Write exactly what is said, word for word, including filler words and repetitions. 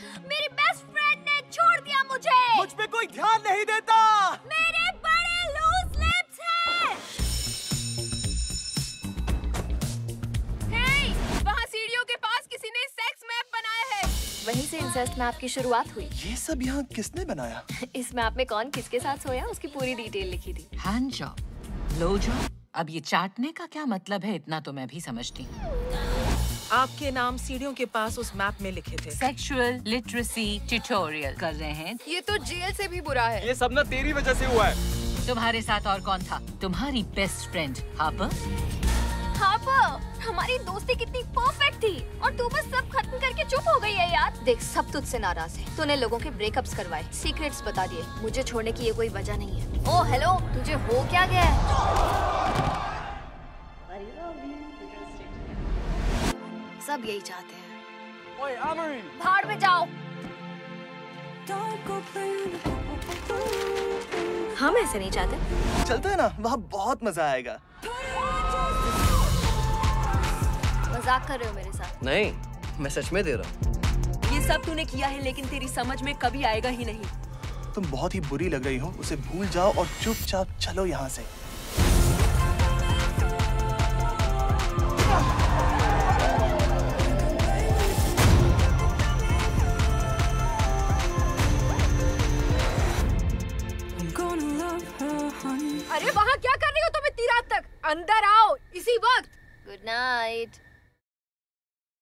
मेरी best friend ने छोड़ दिया मुझे। मुझ पे कोई ध्यान नहीं देता। मेरे बड़े लूज लिप्स हैं। हे, वहाँ सीढ़ियों के पास किसी ने सेक्स मैप बनाया है। वहीं से इंसेस्ट मैप की शुरुआत हुई। ये सब यहाँ किसने बनाया? इस मैप में कौन किसके साथ सोया उसकी पूरी डिटेल लिखी थी। Hand job, low job. अब ये चाटने का क्या मतलब है, इतना तो मैं भी समझती हूँ। आपके नाम सीढ़ियों के पास उस मैप में लिखे थे। सेक्सुअल लिटरेसी ट्यूटोरियल कर रहे हैं। ये तो जेल से भी बुरा है। ये सब ना तेरी वजह से हुआ है। तुम्हारे साथ और कौन था? तुम्हारी बेस्ट फ्रेंड हार्पर। हार्पर, हमारी दोस्ती कितनी परफेक्ट थी और तू बस सब खत्म करके चुप हो गई है यार। देख, सब तुझसे नाराज है। तूने लोगों के ब्रेकअप्स करवाए, सीक्रेट्स बता दिए। मुझे छोड़ने की ये कोई वजह नहीं है। ओह हेलो, तुझे हो क्या गया है? सब यही चाहते हैं। ओए आमरीन, भाड़ में जाओ। हम ऐसे नहीं चाहते। चलते हैं ना, वहाँ बहुत मजा आएगा। मजाक कर रहे हो मेरे साथ? नहीं, मैं सच में दे रहा हूँ। ये सब तूने किया है लेकिन तेरी समझ में कभी आएगा ही नहीं। तुम बहुत ही बुरी लग रही हो, उसे भूल जाओ और चुपचाप चलो यहाँ से। अरे वहाँ क्या कर रही हो तुम इतनी रात तक? अंदर आओ इसी वक्त। Good night.